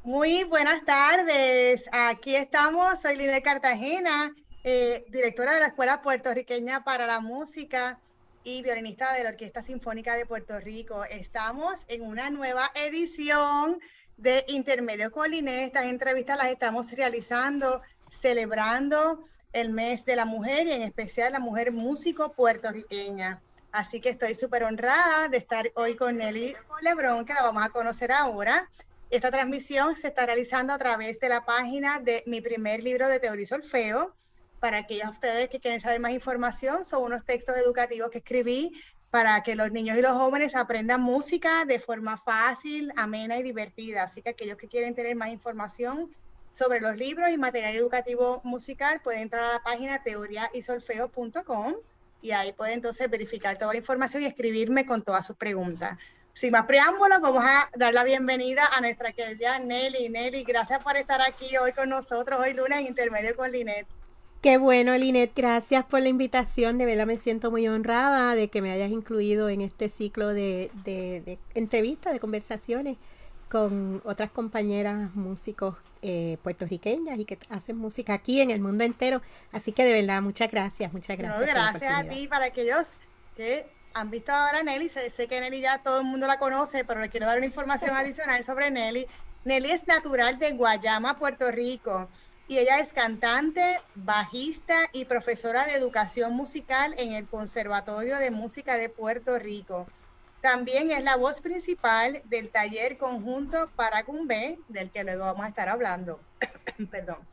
Muy buenas tardes. Aquí estamos. Soy Linet Cartagena, directora de la Escuela Puertorriqueña para la Música y violinista de la Orquesta Sinfónica de Puerto Rico. Estamos en una nueva edición de Intermedio con Linet. Estas entrevistas las estamos realizando celebrando el mes de la mujer y en especial la mujer músico puertorriqueña. Así que estoy súper honrada de estar hoy con Nelly Lebrón, que la vamos a conocer ahora. Esta transmisión se está realizando a través de la página de mi primer libro de teoría y solfeo. Para aquellos de ustedes que quieren saber más información, son unos textos educativos que escribí para que los niños y los jóvenes aprendan música de forma fácil, amena y divertida. Así que aquellos que quieren tener más información sobre los libros y material educativo musical pueden entrar a la página teoriaysolfeo.com y ahí pueden entonces verificar toda la información y escribirme con todas sus preguntas. Sin más preámbulos, vamos a dar la bienvenida a nuestra querida Nelly. Nelly, gracias por estar aquí hoy con nosotros, hoy lunes en Intermedio con Linet. Qué bueno, Linet, gracias por la invitación. De verdad me siento muy honrada de que me hayas incluido en este ciclo de entrevistas, de conversaciones con otras compañeras músicos puertorriqueñas y que hacen música aquí en el mundo entero. Así que de verdad, muchas No, gracias por la gracias a oportunidad. ti, para aquellos que han visto ahora a Nelly, sé que Nelly ya todo el mundo la conoce, pero les quiero dar una información adicional sobre Nelly. Nelly es natural de Guayama, Puerto Rico, y ella es cantante, bajista y profesora de educación musical en el Conservatorio de Música de Puerto Rico. También es la voz principal del taller conjunto Paracumbé, del que luego vamos a estar hablando. Perdón.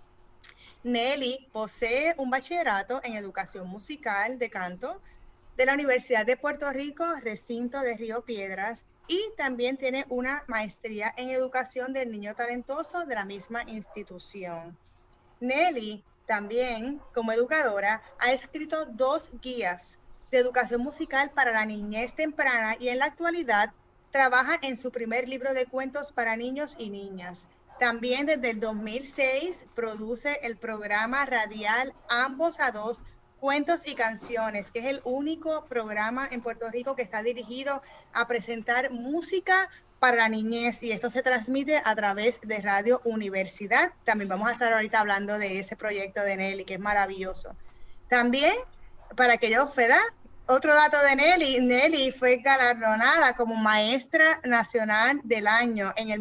Nelly posee un bachillerato en educación musical de canto de la Universidad de Puerto Rico, recinto de Río Piedras, y también tiene una maestría en educación del niño talentoso de la misma institución. Nelly también, como educadora, ha escrito 2 guías de educación musical para la niñez temprana y en la actualidad trabaja en su primer libro de cuentos para niños y niñas. También desde el 2006 produce el programa radial Ambos a Dos, Cuentos y Canciones, que es el único programa en Puerto Rico que está dirigido a presentar música para la niñez y esto se transmite a través de Radio Universidad. También vamos a estar ahorita hablando de ese proyecto de Nelly, que es maravilloso. También, para que yo, ¿verdad? Otro dato de Nelly, Nelly fue galardonada como Maestra Nacional del Año en el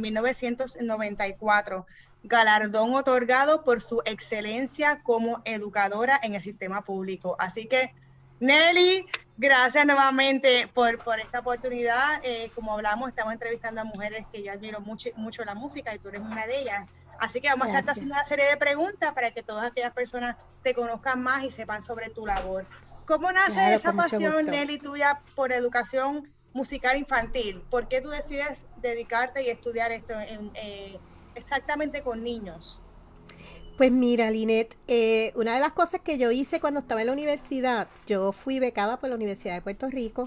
1994, galardón otorgado por su excelencia como educadora en el sistema público. Así que, Nelly, gracias nuevamente por esta oportunidad. Como hablamos, estamos entrevistando a mujeres que yo admiro mucho la música y tú eres una de ellas. Así que vamos a estar Gracias. haciendo una serie de preguntas para que todas aquellas personas te conozcan más y sepan sobre tu labor. ¿Cómo nace Claro, esa con mucho pasión, gusto. Nelly, tuya por educación musical infantil? ¿Por qué tú decides dedicarte y estudiar esto exactamente con niños? Pues mira, Linet, una de las cosas que yo hice cuando estaba en la universidad, yo fui becada por la Universidad de Puerto Rico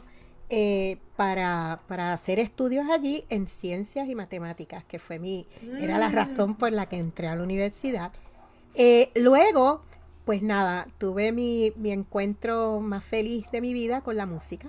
para hacer estudios allí en ciencias y matemáticas, que era la Mm. razón por la que entré a la universidad. Luego, pues nada, tuve mi encuentro más feliz de mi vida con la música.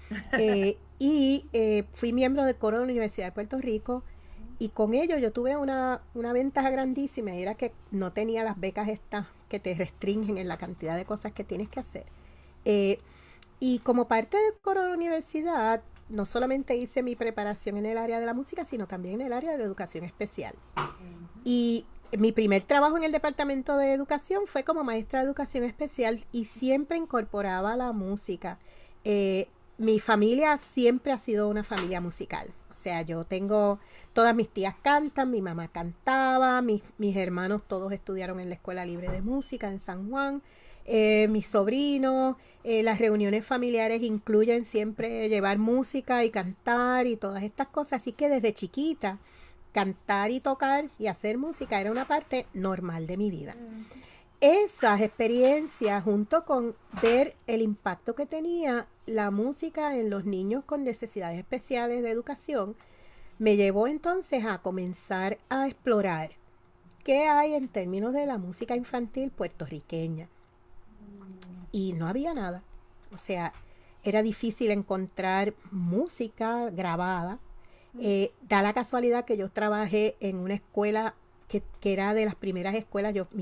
Fui miembro del coro de la Universidad de Puerto Rico y con ello yo tuve una ventaja grandísima y era que no tenía las becas estas que te restringen en la cantidad de cosas que tienes que hacer. Eh, y como parte del coro de la universidad, no solamente hice mi preparación en el área de la música, sino también en el área de la educación especial. Y mi primer trabajo en el departamento de educación fue como maestra de educación especial y siempre incorporaba la música. Mi familia siempre ha sido una familia musical. O sea, yo tengo, todas mis tías cantan, mi mamá cantaba, mis hermanos todos estudiaron en la Escuela Libre de Música en San Juan. Mis sobrinos, las reuniones familiares incluyen siempre llevar música y cantar y todas estas cosas. Así que desde chiquita cantar y tocar y hacer música era una parte normal de mi vida. Esas experiencias, junto con ver el impacto que tenía la música en los niños con necesidades especiales de educación, me llevó entonces a comenzar a explorar qué hay en términos de la música infantil puertorriqueña. Y no había nada. O sea, era difícil encontrar música grabada Da la casualidad que yo trabajé en una escuela que era de las primeras escuelas. Yo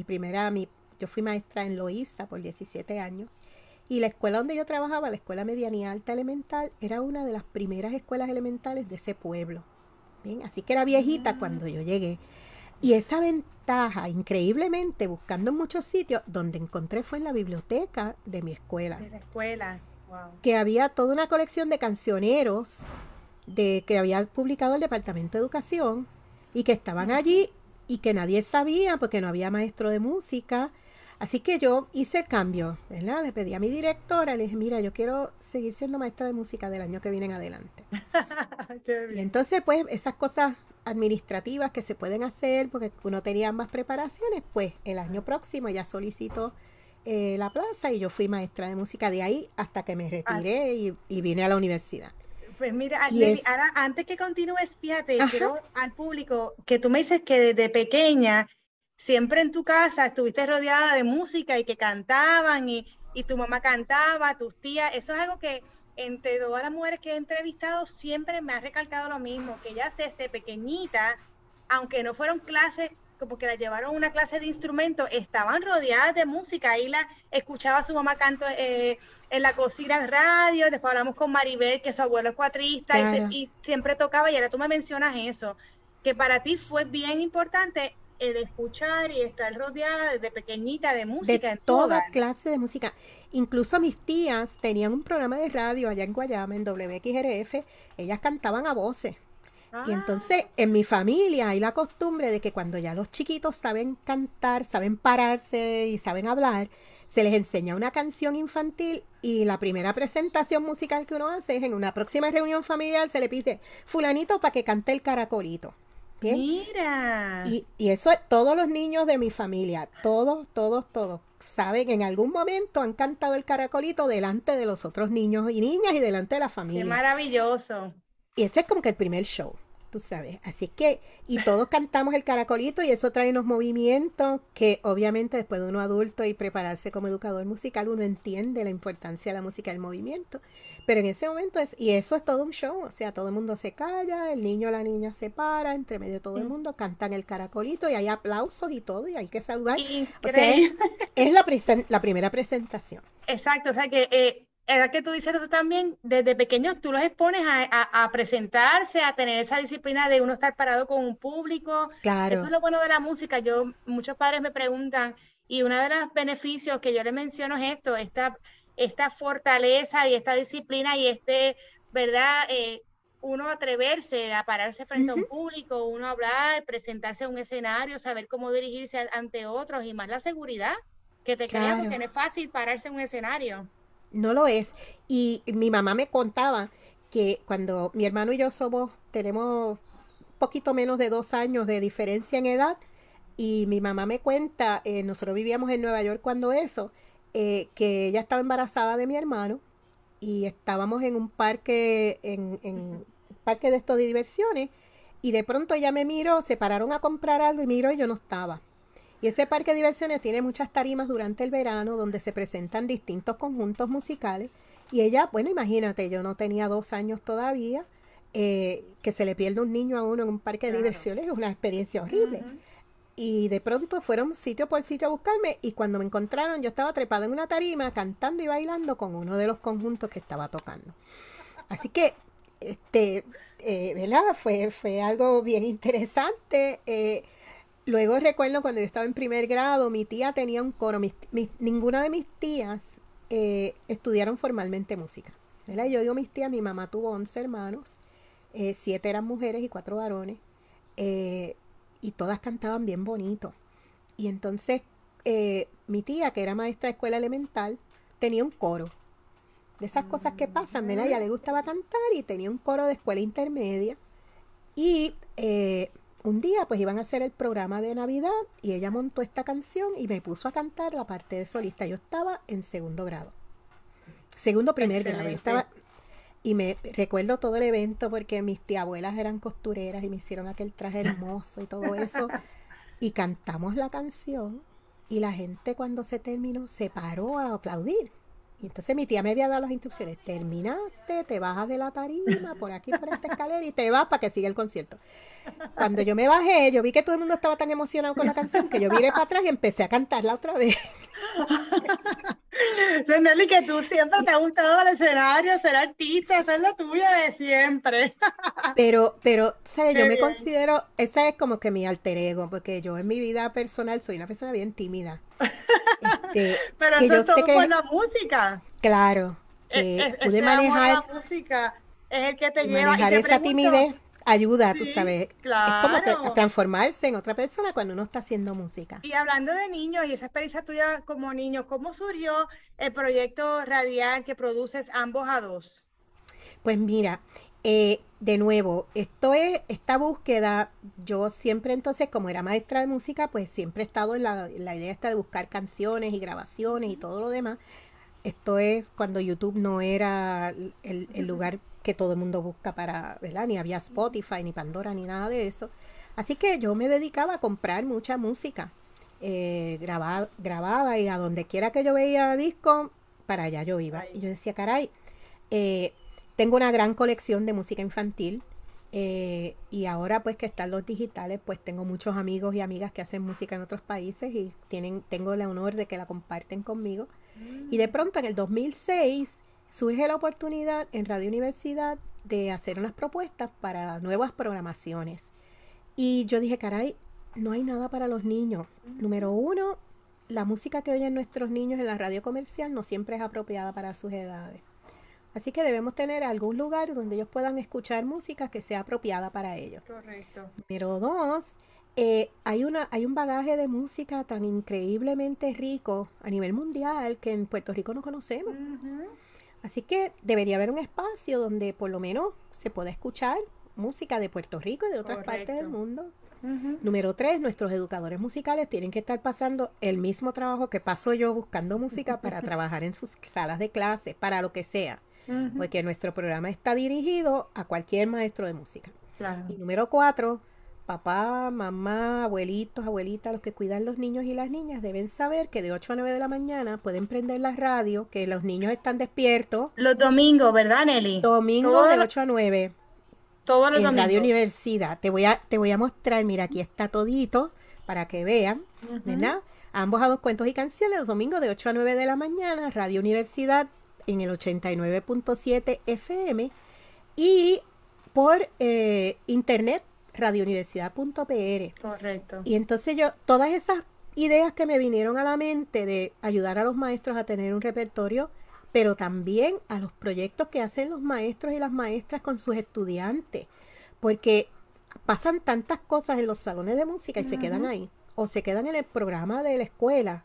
fui maestra en Loíza por 17 años. Y la escuela donde yo trabajaba, la escuela mediana y alta elemental, era una de las primeras escuelas elementales de ese pueblo. Bien, así que era viejita cuando yo llegué. Y esa ventaja, increíblemente, buscando en muchos sitios, donde encontré fue en la biblioteca de mi escuela. De la escuela, wow. Que había toda una colección de cancioneros que había publicado el Departamento de Educación y que estaban allí y que nadie sabía porque no había maestro de música. Así que yo hice el cambio, ¿verdad? Le pedí a mi directora, le dije, mira, yo quiero seguir siendo maestra de música del año que viene en adelante. Y entonces, pues, esas cosas administrativas que se pueden hacer, porque uno tenía ambas preparaciones, pues, el año próximo ya solicitó la plaza y yo fui maestra de música de ahí hasta que me retiré y vine a la universidad. Pues mira, Nelly, ahora antes que continúes, fíjate, quiero al público que tú me dices que desde pequeña siempre en tu casa estuviste rodeada de música y que cantaban y tu mamá cantaba, tus tías. Eso es algo que entre todas las mujeres que he entrevistado siempre me ha recalcado lo mismo, que ellas desde pequeñita, aunque no fueron clases, como que las llevaron a una clase de instrumento, estaban rodeadas de música. Ahí la escuchaba a su mamá canto en la cocina, en radio. Después hablamos con Maribel, que su abuelo es cuatrista, Claro. y siempre tocaba. Y ahora tú me mencionas eso, que para ti fue bien importante el escuchar y estar rodeada desde pequeñita de música De en tu toda hogar. clase de música. Incluso mis tías tenían un programa de radio allá en Guayama, en WXRF. Ellas cantaban a voces. Y entonces en mi familia hay la costumbre de que cuando ya los chiquitos saben cantar, saben pararse y saben hablar, se les enseña una canción infantil y la primera presentación musical que uno hace es en una próxima reunión familiar, se le pide fulanito para que cante el caracolito. ¿Bien? Mira. Y eso es todos los niños de mi familia, todos, saben, en algún momento han cantado el caracolito delante de los otros niños y niñas y delante de la Qué familia. maravilloso. Y ese es como que el primer show, tú sabes. Así que, y todos cantamos el caracolito y eso trae unos movimientos que obviamente después de uno adulto y prepararse como educador musical, uno entiende la importancia de la música del movimiento. Pero en ese momento y eso es todo un show, o sea, todo el mundo se calla, el niño o la niña se para, entre medio de todo el mundo cantan el caracolito y hay aplausos y todo y hay que saludar. O sea, es la primera presentación. Exacto, o sea que era que tú dices eso también, desde pequeños tú los expones a presentarse, a tener esa disciplina de uno estar parado con un público. Claro. Eso es lo bueno de la música. Muchos padres me preguntan, y uno de los beneficios que yo les menciono es esto, esta fortaleza y esta disciplina y ¿verdad? Uno atreverse a pararse frente a un público, uno hablar, presentarse a un escenario, saber cómo dirigirse ante otros y más la seguridad que te crea, porque no es fácil pararse en un escenario. No lo es. Y mi mamá me contaba que cuando mi hermano y yo tenemos poquito menos de 2 años de diferencia en edad, y mi mamá me cuenta, nosotros vivíamos en Nueva York cuando que ella estaba embarazada de mi hermano y estábamos en un parque, en parque de estos de diversiones, y de pronto ella me miró, se pararon a comprar algo y miró y yo no estaba. Y ese parque de diversiones tiene muchas tarimas durante el verano donde se presentan distintos conjuntos musicales. Y ella, bueno, imagínate, yo no tenía 2 años todavía, que se le pierde un niño a uno en un parque de diversiones, es una experiencia horrible. Y de pronto fueron sitio por sitio a buscarme y cuando me encontraron yo estaba trepada en una tarima cantando y bailando con uno de los conjuntos que estaba tocando. Así que, ¿verdad? Fue algo bien interesante. Luego recuerdo cuando yo estaba en primer grado, mi tía tenía un coro. Ninguna de mis tías estudiaron formalmente música, ¿verdad? Yo digo mis tías, mi mamá tuvo 11 hermanos, 7 eran mujeres y 4 varones, y todas cantaban bien bonito. Y entonces mi tía, que era maestra de escuela elemental, tenía un coro. De esas cosas que pasan, ¿verdad? A ella le gustaba cantar y tenía un coro de escuela intermedia. Y un día pues iban a hacer el programa de Navidad y ella montó esta canción y me puso a cantar la parte de solista. Yo estaba en segundo grado. Primer grado. Yo estaba, y me recuerdo todo el evento porque mis tiabuelas eran costureras y me hicieron aquel traje hermoso y todo eso. Y cantamos la canción y la gente cuando se terminó se paró a aplaudir. Y entonces mi tía me había dado las instrucciones. Terminaste, te bajas de la tarima, por aquí, por esta escalera, y te vas para que siga el concierto. Cuando yo me bajé, yo vi que todo el mundo estaba tan emocionado con la canción que yo viré para atrás y empecé a cantarla otra vez. So, Nelly, que tú siempre te ha gustado el escenario, ser artista, eso es lo tuyo de siempre. Pero, ¿sabes? Yo Qué me bien. considero, esa es como que mi alter ego, porque yo en mi vida personal soy una persona bien tímida. Pero Que eso yo es sé todo por que, la música. claro, que pude Ese amor a manejar la música es el que te y lleva. Y manejar te esa pregunto, timidez ayuda, tú sí, sabes. Es como claro. transformarse en otra persona cuando uno está haciendo música. Y hablando de niños y esa experiencia tuya como niño, ¿cómo surgió el proyecto radial que produces ambos a dos? Pues mira, de nuevo, esta búsqueda, yo siempre entonces, como era maestra de música, pues siempre he estado en la idea esta de buscar canciones y grabaciones y todo lo demás. Esto es cuando YouTube no era el lugar que todo el mundo busca para, ¿verdad? Ni había Spotify, ni Pandora, ni nada de eso. Así que yo me dedicaba a comprar mucha música grabada y a donde quiera que yo veía disco, para allá yo iba. Y yo decía, caray, eh, tengo una gran colección de música infantil y ahora pues que están los digitales, pues tengo muchos amigos y amigas que hacen música en otros países y tengo el honor de que la comparten conmigo. Y de pronto en el 2006 surge la oportunidad en Radio Universidad de hacer unas propuestas para nuevas programaciones. Y yo dije, caray, no hay nada para los niños. Número uno, la música que oyen nuestros niños en la radio comercial no siempre es apropiada para sus edades. Así que debemos tener algún lugar donde ellos puedan escuchar música que sea apropiada para ellos. Correcto. Número dos, hay un bagaje de música tan increíblemente rico a nivel mundial que en Puerto Rico no conocemos. Ujú. Así que debería haber un espacio donde por lo menos se pueda escuchar música de Puerto Rico y de otras partes del Correcto. mundo. Ujú. Número tres, nuestros educadores musicales tienen que estar pasando el mismo trabajo que paso yo buscando música para trabajar en sus salas de clase, para lo que sea, Ujú. porque nuestro programa está dirigido a cualquier maestro de música. Claro. Y número cuatro, papá, mamá, abuelitos, abuelitas, los que cuidan los niños y las niñas deben saber que de 8 a 9 de la mañana pueden prender la radio, que los niños están despiertos, Los domingos, ¿verdad, Nelly? domingo de Todos, 8 a 9 todos los en Radio domingos. Universidad. Te voy a mostrar, mira, aquí está todito para que vean, Ujú. ¿verdad? Ambos a dos cuentos y canciones, los domingos de 8 a 9 de la mañana, Radio Universidad en el 89.7 FM y por internet, radiouniversidad.pr. Correcto. Y entonces todas esas ideas que me vinieron a la mente de ayudar a los maestros a tener un repertorio, pero también a los proyectos que hacen los maestros y las maestras con sus estudiantes, porque pasan tantas cosas en los salones de música y se quedan Ujú. ahí, o se quedan en el programa de la escuela.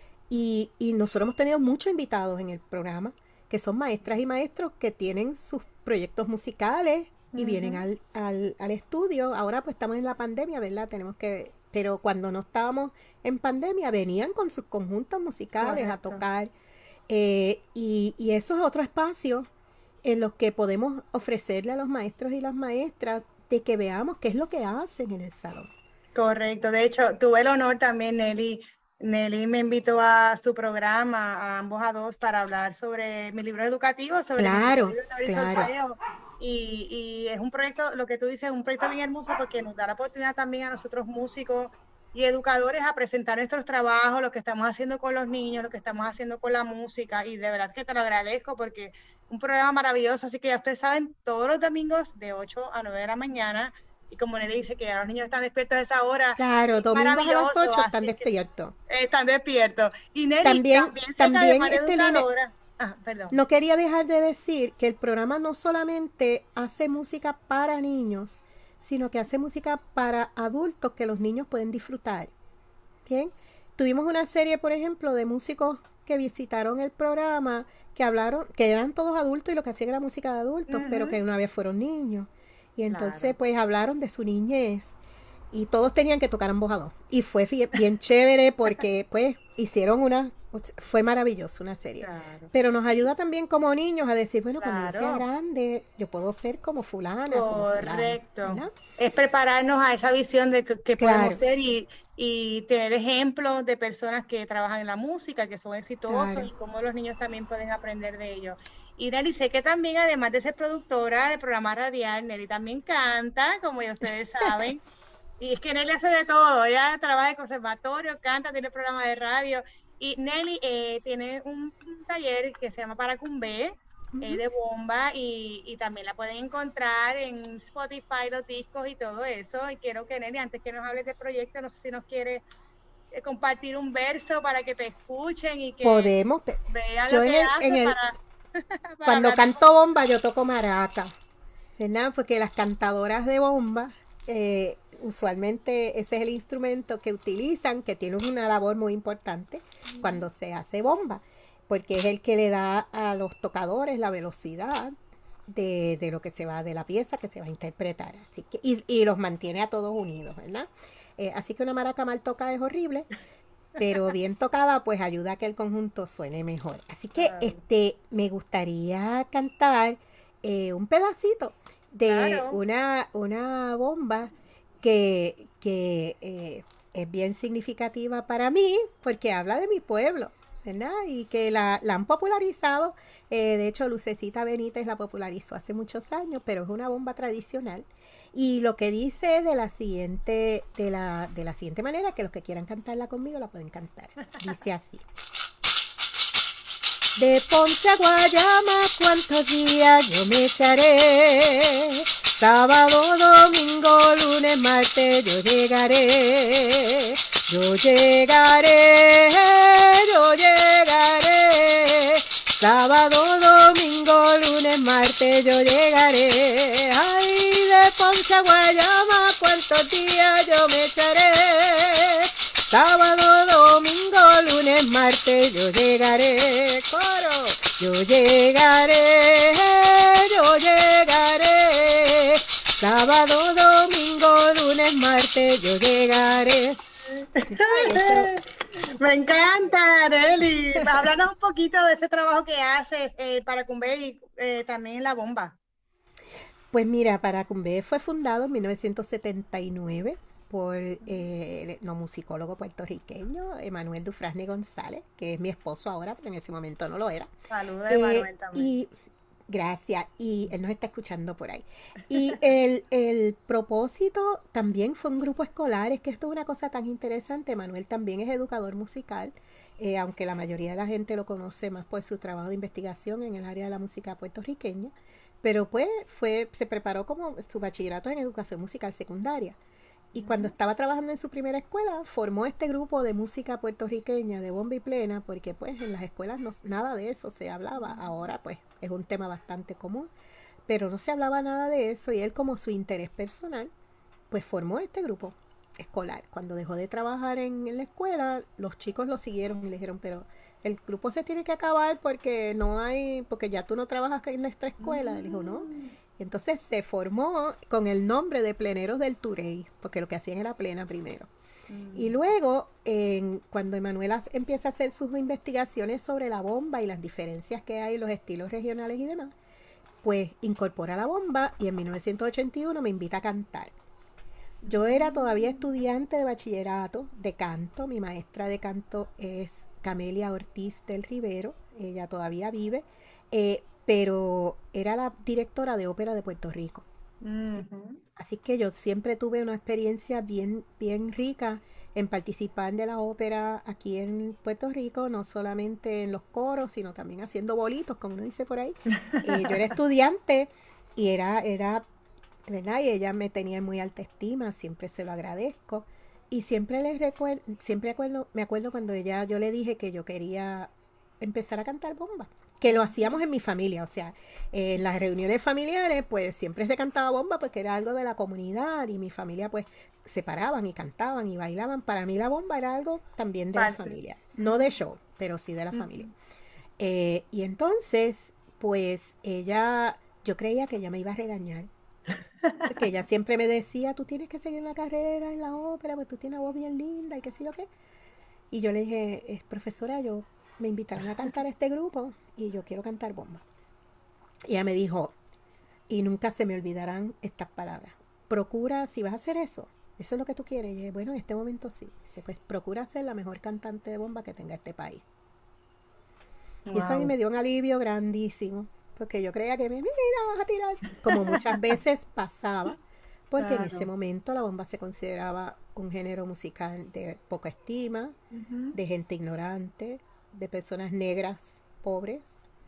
Y nosotros hemos tenido muchos invitados en el programa, que son maestras y maestros que tienen sus proyectos musicales y vienen Ujú. al estudio. Ahora pues estamos en la pandemia, ¿verdad? Pero cuando no estábamos en pandemia venían con sus conjuntos musicales a Correcto. tocar. Y eso es otro espacio en los que podemos ofrecerle a los maestros y las maestras de que veamos qué es lo que hacen en el salón. Correcto. De hecho, tuve el honor también, Nelly. Nelly me invitó a su programa, a ambos a dos, para hablar sobre mi libro educativo, sobre mi primer Claro, libro de teoría y claro. solfeo. Y es un proyecto, lo que tú dices, es un proyecto bien hermoso porque nos da la oportunidad también a nosotros músicos y educadores a presentar nuestros trabajos, lo que estamos haciendo con los niños, lo que estamos haciendo con la música. Y de verdad que te lo agradezco porque un programa maravilloso. Así que ya ustedes saben, todos los domingos de 8 a 9 de la mañana. Y como Nelly dice que ya los niños están despiertos a esa hora, Claro, es domingos a las maravilloso, 8 están así que despiertos. están despiertos. Y Nelly, También, también sé que también, además de Line, educadora, perdón. no quería dejar de decir que el programa no solamente hace música para niños, sino que hace música para adultos que los niños pueden disfrutar. Bien, tuvimos una serie, por ejemplo, de músicos que visitaron el programa, que hablaron, que eran todos adultos y lo que hacían era música de adultos, pero que una vez fueron niños. Y entonces, Claro. pues, hablaron de su niñez. Y todos tenían que tocar en voz a dos. Y fue bien chévere porque, pues, hicieron fue maravilloso una serie. Claro. Pero nos ayuda también como niños a decir, bueno, cuando yo sea Claro. grande, yo puedo ser como fulana, como fulano, Correcto. ¿verdad? Es prepararnos a esa visión de que podemos Claro, ser y tener ejemplos de personas que trabajan en la música, que son exitosos claro. y cómo los niños también pueden aprender de ellos. Y Nelly, sé que también, además de ser productora de programa radial, Nelly también canta, como ya ustedes saben. Y es que Nelly hace de todo. Ella trabaja en conservatorio, canta, tiene programa de radio. Y Nelly tiene un taller que se llama Paracumbé, de bomba, y también la pueden encontrar en Spotify, los discos y todo eso. Y quiero que Nelly, antes que nos hables del proyecto, no sé si nos quiere compartir un verso para que te escuchen y que Podemos. vean Yo lo que hace para cuando hablar de canto bomba, yo toco maraca, ¿verdad? Porque las cantadoras de bomba, usualmente ese es el instrumento que utilizan, que tiene una labor muy importante cuando se hace bomba, porque es el que le da a los tocadores la velocidad de lo que se va, de la pieza que se va a interpretar. Así que, y los mantiene a todos unidos, ¿verdad? Así que una maraca mal tocada es horrible, pero bien tocada pues ayuda a que el conjunto suene mejor. Así que me gustaría cantar un pedacito de Claro. una bomba que es bien significativa para mí porque habla de mi pueblo, ¿verdad? Y que la han popularizado. De hecho, Lucecita Benítez la popularizó hace muchos años, pero es una bomba tradicional. Y lo que dice es de la siguiente manera, que los que quieran cantarla conmigo la pueden cantar. Dice así. De Ponce a Guayama, ¿cuántos días yo me echaré? Sábado, domingo, lunes, martes, yo llegaré. Yo llegaré, yo llegaré. Sábado, domingo, lunes, martes, yo llegaré. Ay, de Ponce a Guayama, ¿cuántos días yo me echaré? Sábado, domingo, lunes, martes, yo llegaré. Coro. Yo llegaré, yo llegaré. Sábado, domingo, lunes, martes, yo llegaré. Me encanta, Nelly. Háblanos un poquito de ese trabajo que haces para Cumbé y también la bomba. Pues mira, Paracumbé fue fundado en 1979 por el etnomusicólogo puertorriqueño Emanuel Dufrasne González, que es mi esposo ahora, pero en ese momento no lo era. Saludos de Manuel también. Y gracias, y él nos está escuchando por ahí. Y el propósito también fue un grupo escolar, es que esto es una cosa tan interesante. Manuel también es educador musical, aunque la mayoría de la gente lo conoce más por su trabajo de investigación en el área de la música puertorriqueña, pero pues se preparó como su bachillerato en educación musical secundaria. Y cuando estaba trabajando en su primera escuela, formó este grupo de música puertorriqueña de bomba y plena, porque pues en las escuelas nada de eso se hablaba. Ahora pues es un tema bastante común, pero no se hablaba nada de eso y él como su interés personal, pues formó este grupo escolar. Cuando dejó de trabajar en la escuela, los chicos lo siguieron y le dijeron, pero el grupo se tiene que acabar porque porque ya tú no trabajas en nuestra escuela. Él dijo, no. Y entonces se formó con el nombre de Pleneros del Turey, porque lo que hacían era plena primero. Y luego, cuando Emanuela empieza a hacer sus investigaciones sobre la bomba y las diferencias que hay en los estilos regionales y demás, pues incorpora la bomba y en 1981 me invita a cantar. Yo era todavía estudiante de bachillerato de canto. Mi maestra de canto es Camelia Ortiz del Rivero. Ella todavía vive, pero era la directora de ópera de Puerto Rico. Así que yo siempre tuve una experiencia bien, bien rica en participar de la ópera aquí en Puerto Rico, no solamente en los coros, sino también haciendo bolitos, como uno dice por ahí. Yo era estudiante y era ¿verdad? Y ella me tenía en muy alta estima, siempre se lo agradezco. Y siempre me acuerdo cuando yo le dije que yo quería empezar a cantar bomba, que lo hacíamos en mi familia, o sea, en las reuniones familiares, pues siempre se cantaba bomba porque era algo de la comunidad y mi familia pues se paraban y cantaban y bailaban. Para mí la bomba era algo también de la familia, no de show, pero sí de la familia. Y entonces, pues yo creía que ella me iba a regañar. Porque ella siempre me decía, tú tienes que seguir la carrera en la ópera, pues tú tienes una voz bien linda y qué sé yo qué. Y yo le dije, profesora, me invitaron a cantar a este grupo y yo quiero cantar bomba. Y ella me dijo, y nunca se me olvidarán estas palabras, procura, si vas a hacer eso es lo que tú quieres. Y yo dije, bueno, en este momento sí. Dice, pues procura ser la mejor cantante de bomba que tenga este país. Wow. Y eso a mí me dio un alivio grandísimo, porque yo creía que mira, vas a tirar, como muchas veces pasaba, porque en ese momento la bomba se consideraba un género musical de poca estima, de gente ignorante, de personas negras, pobres,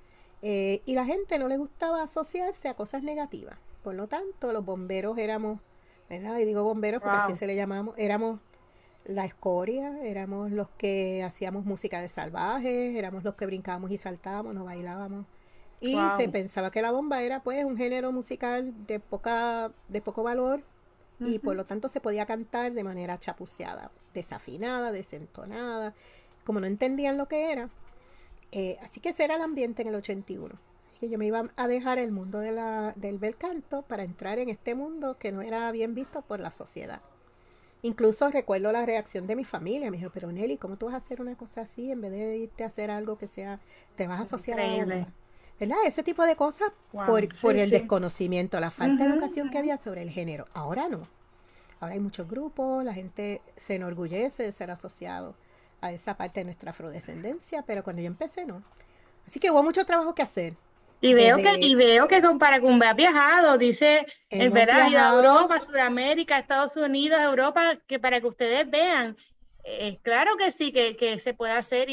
y la gente no le gustaba asociarse a cosas negativas. Por lo tanto, los bomberos éramos, ¿verdad? Y digo bomberos porque así se le llamamos, éramos la escoria, éramos los que hacíamos música de salvajes, éramos los que brincábamos y saltábamos, nos bailábamos. Y se pensaba que la bomba era pues un género musical de poco valor, y por lo tanto se podía cantar de manera chapuceada, desafinada, desentonada, como no entendían lo que era. Así que ese era el ambiente en el 81. Que yo me iba a dejar el mundo del bel canto para entrar en este mundo que no era bien visto por la sociedad. Incluso recuerdo la reacción de mi familia. Me dijo, pero Nelly, ¿cómo tú vas a hacer una cosa así en vez de irte a hacer algo que sea, te vas a asociar a la bomba? ¿Verdad? Ese tipo de cosas por el desconocimiento, la falta de educación que había sobre el género. Ahora no. Ahora hay muchos grupos, la gente se enorgullece de ser asociado a esa parte de nuestra afrodescendencia, pero cuando yo empecé no. Así que hubo mucho trabajo que hacer. Y veo que con Paracumbe has viajado, dice, en verdad, ido a Europa, Sudamérica, Estados Unidos, Europa, que para que ustedes vean. Claro que sí, que se puede hacer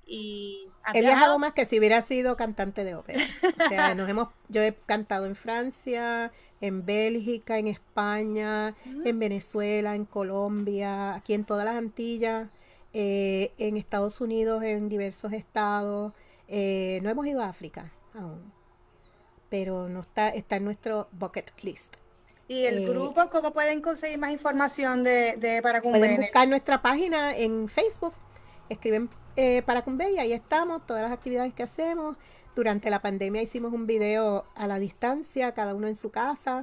y he viajado más que si hubiera sido cantante de ópera. O sea, yo he cantado en Francia, en Bélgica, en España, en Venezuela, en Colombia, aquí en todas las Antillas, en Estados Unidos, en diversos estados. No hemos ido a África aún, pero no está en nuestro bucket list. ¿Y el grupo, cómo pueden conseguir más información de Paracumbe? Pueden buscar nuestra página en Facebook, escriben Paracumbe y ahí estamos, todas las actividades que hacemos. Durante la pandemia hicimos un video a la distancia, cada uno en su casa.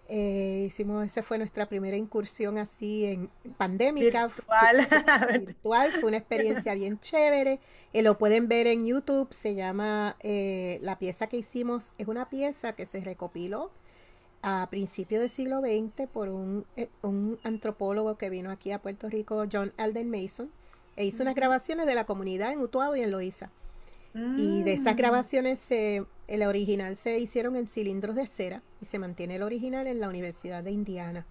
Esa fue nuestra primera incursión así en pandémica. Virtual, fue una experiencia bien chévere. Lo pueden ver en YouTube, se llama, la pieza que hicimos, es una pieza que se recopiló a principios del siglo XX por un antropólogo que vino aquí a Puerto Rico, John Alden Mason, e hizo unas grabaciones de la comunidad en Utuado y en Loíza. Y de esas grabaciones, el original se hicieron en cilindros de cera y se mantiene el original en la Universidad de Indiana.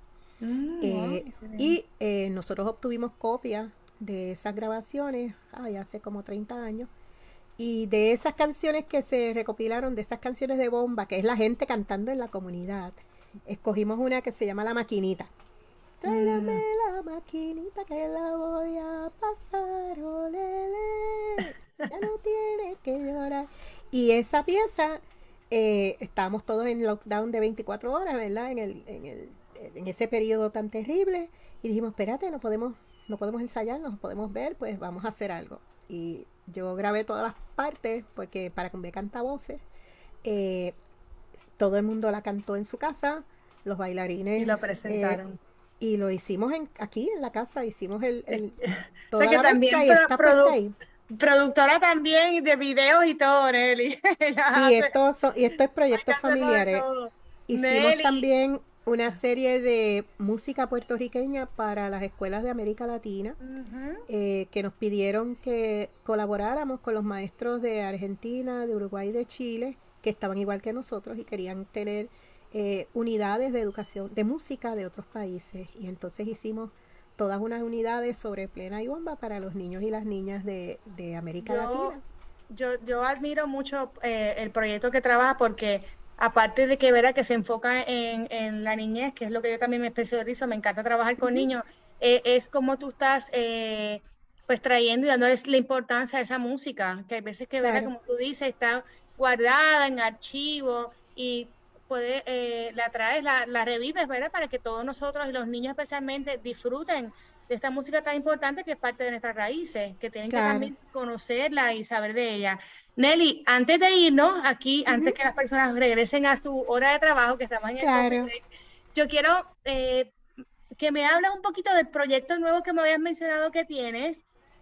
Y nosotros obtuvimos copias de esas grabaciones hace como 30 años. Y de esas canciones que se recopilaron, de esas canciones de bomba, que es la gente cantando en la comunidad, escogimos una que se llama La Maquinita. Tráigame la maquinita que la voy a pasar, olele, ya no tiene que llorar. Y esa pieza, estábamos todos en lockdown de 24 horas, ¿verdad? En ese periodo tan terrible. Y dijimos, espérate, no podemos ensayar, no podemos ver, pues vamos a hacer algo. Y yo grabé todas las partes, porque Paracumbe canta voces. Todo el mundo la cantó en su casa, los bailarines. Y lo presentaron. Y lo hicimos aquí en la casa, hicimos toda o sea que la también productora también de videos y todo, Nelly. Sí, esto es proyectos familiares. Hicimos Nelly también una serie de música puertorriqueña para las escuelas de América Latina, que nos pidieron que colaboráramos con los maestros de Argentina, de Uruguay y de Chile, que estaban igual que nosotros y querían tener unidades de educación, de música de otros países. Y entonces hicimos todas unas unidades sobre plena y bomba para los niños y las niñas de América Latina. Yo admiro mucho el proyecto que trabaja, porque aparte de que verá que se enfoca en la niñez, que es lo que yo también me especializo, me encanta trabajar con niños, es como tú estás pues trayendo y dándoles la importancia a esa música, que hay veces que verá, como tú dices, está guardada en archivo y la traes, la revives, ¿verdad? Para que todos nosotros y los niños especialmente disfruten de esta música tan importante que es parte de nuestras raíces, que tienen que también conocerla y saber de ella. Nelly, antes de irnos aquí, antes que las personas regresen a su hora de trabajo, que estamos en el coffee break, yo quiero que me hables un poquito del proyecto nuevo que me habías mencionado que tienes,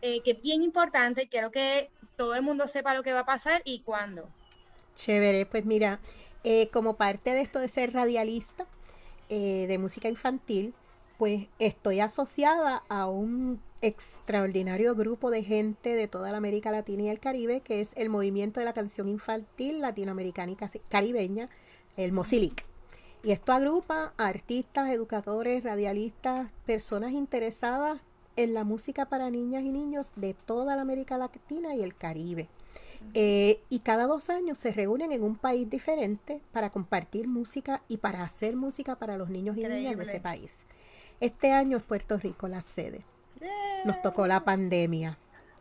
que es bien importante. Quiero que todo el mundo sepa lo que va a pasar y cuándo. Chévere, pues mira, como parte de esto de ser radialista de música infantil, pues estoy asociada a un extraordinario grupo de gente de toda la América Latina y el Caribe, que es el Movimiento de la Canción Infantil Latinoamericana y Caribeña, el MOCILIC. Y esto agrupa a artistas, educadores, radialistas, personas interesadas en la música para niñas y niños de toda la América Latina y el Caribe. Y cada 2 años se reúnen en un país diferente para compartir música y para hacer música para los niños y niñas de ese país. Este año es Puerto Rico la sede. Nos tocó la pandemia.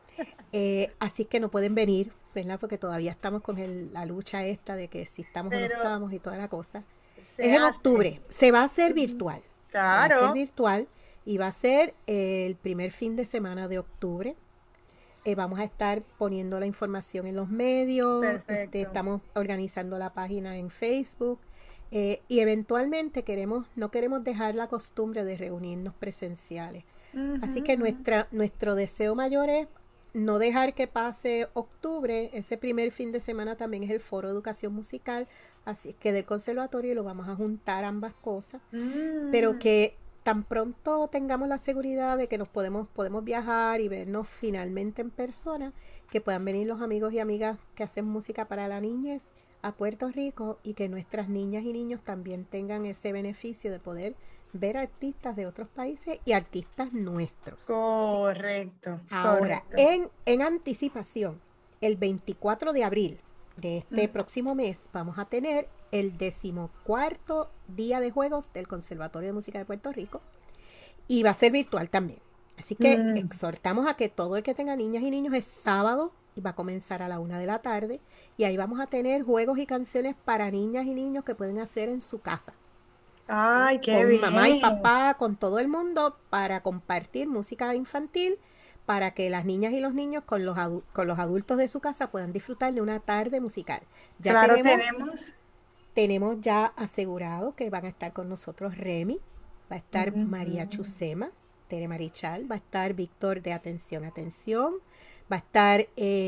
Así que no pueden venir, ¿verdad? Porque todavía estamos con la lucha esta de que si estamos o no estamos y toda la cosa. Es en octubre. Se va a hacer virtual. Claro. Se va a hacer virtual y va a ser el primer fin de semana de octubre. Vamos a estar poniendo la información en los medios. Estamos organizando la página en Facebook. Y eventualmente no queremos dejar la costumbre de reunirnos presenciales. Así que nuestro deseo mayor es no dejar que pase octubre. Ese primer fin de semana también es el Foro de Educación Musical, así que del conservatorio lo vamos a juntar ambas cosas, pero que tan pronto tengamos la seguridad de que podemos viajar y vernos finalmente en persona, que puedan venir los amigos y amigas que hacen música para la niñez a Puerto Rico y que nuestras niñas y niños también tengan ese beneficio de poder ver artistas de otros países y artistas nuestros. Correcto. Ahora, correcto. En anticipación, el 24 de abril de este próximo mes vamos a tener el 14º día de juegos del Conservatorio de Música de Puerto Rico y va a ser virtual también. Así que exhortamos a que todo el que tenga niñas y niños es sábado y va a comenzar a la 1 de la tarde y ahí vamos a tener juegos y canciones para niñas y niños que pueden hacer en su casa. Ay, qué con bien. Mamá y papá, con todo el mundo, para compartir música infantil, para que las niñas y los niños con los adultos de su casa puedan disfrutar de una tarde musical. Ya claro, tenemos ya asegurado que van a estar con nosotros Remy, va a estar María Chusema, Tere Marichal, va a estar Víctor de Atención, Atención, va a estar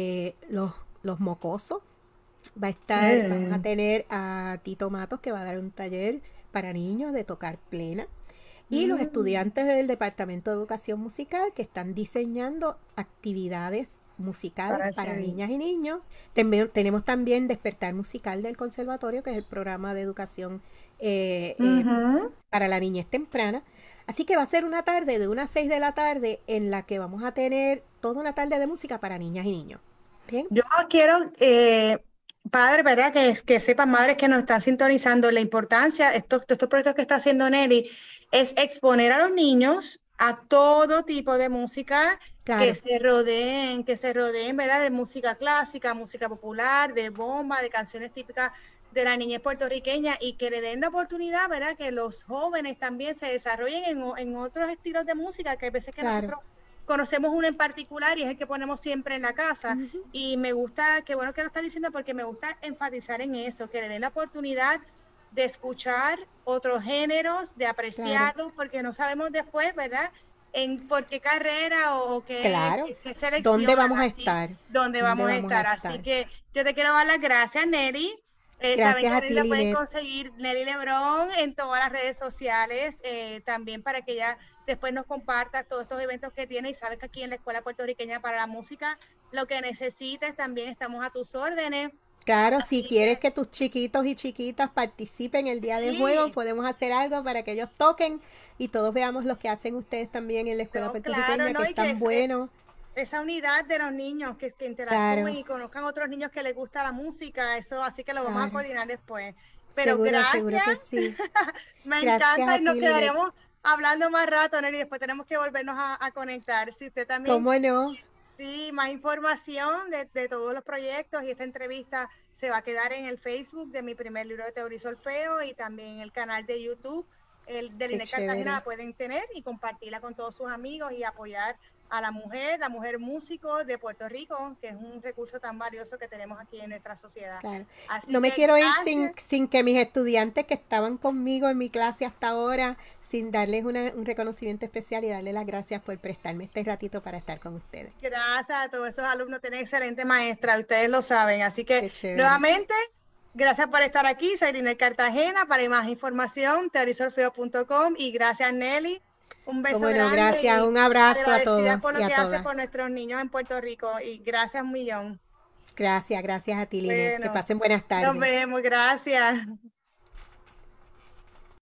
los Mocosos, vamos a tener a Tito Matos que va a dar un taller para niños de tocar plena y los estudiantes del Departamento de Educación Musical que están diseñando actividades musicales para niñas y niños. Tenemos también Despertar Musical del Conservatorio, que es el programa de educación para la niñez temprana. Así que va a ser una tarde de 1 a 6 de la tarde en la que vamos a tener toda una tarde de música para niñas y niños. ¿Bien? Yo quiero, padres, ¿verdad? Que sepan, madres que nos están sintonizando, la importancia de estos proyectos que está haciendo Nelly es exponer a los niños a todo tipo de música, claro, que se rodeen, ¿verdad? De música clásica, música popular, de bomba, de canciones típicas de la niñez puertorriqueña y que le den la oportunidad, ¿verdad? Que los jóvenes también se desarrollen en otros estilos de música, que a veces que claro, nosotros conocemos uno en particular y es el que ponemos siempre en la casa. Y me gusta, qué bueno que lo está diciendo, porque me gusta enfatizar en eso, que le den la oportunidad de escuchar otros géneros, de apreciarlos, porque no sabemos después, ¿verdad? Por qué carrera o qué, qué selección. ¿Dónde vamos a estar? ¿Dónde vamos a estar? Así que yo te quiero dar las gracias, Nelly. Gracias a ti, la pueden conseguir Nelly Lebrón en todas las redes sociales, también para que ella después nos comparta todos estos eventos que tiene y sabes que aquí en la Escuela Puertorriqueña para la Música, lo que necesites, también estamos a tus órdenes. Claro, si quieres que tus chiquitos y chiquitas participen el día de juego, podemos hacer algo para que ellos toquen y todos veamos lo que hacen ustedes también en la Escuela Puertorriqueña, que es tan bueno. Esa unidad de los niños que interactúen y conozcan otros niños que les gusta la música, eso, así que lo vamos a coordinar después. Pero gracias, seguro que sí. Me encanta y nos quedaremos hablando más rato, Nelly, después tenemos que volvernos a conectar. Si usted también... ¿Cómo no? Sí, más información de todos los proyectos y esta entrevista se va a quedar en el Facebook de mi primer libro de teoría y solfeo y también en el canal de YouTube de Linet Cartagena, la pueden tener y compartirla con todos sus amigos y apoyar a la mujer músico de Puerto Rico, que es un recurso tan valioso que tenemos aquí en nuestra sociedad. Claro. Así No me que quiero ir gracias. sin que mis estudiantes que estaban conmigo en mi clase hasta ahora, sin darles un reconocimiento especial y darles las gracias por prestarme este ratito para estar con ustedes. Gracias a todos esos alumnos, tienen excelente maestra, ustedes lo saben. Así que Qué chévere. nuevamente, gracias por estar aquí. Soy Rinel Cartagena. Para más información, teorisolfeo.com, y gracias, Nelly. Un beso Bueno, grande gracias, y un abrazo a agradecida todos por lo y a que hace todas. por nuestros niños en Puerto Rico. Y gracias un millón. Gracias a ti, Linet. Que Bueno, pasen buenas nos tardes. vemos, gracias.